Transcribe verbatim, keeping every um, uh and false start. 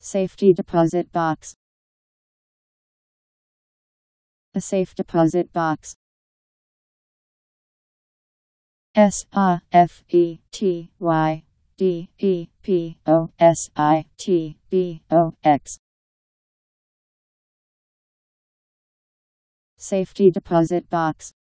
Safety deposit box. A safe deposit box. S A F E T Y D E P O S I T B O X. Safety deposit box.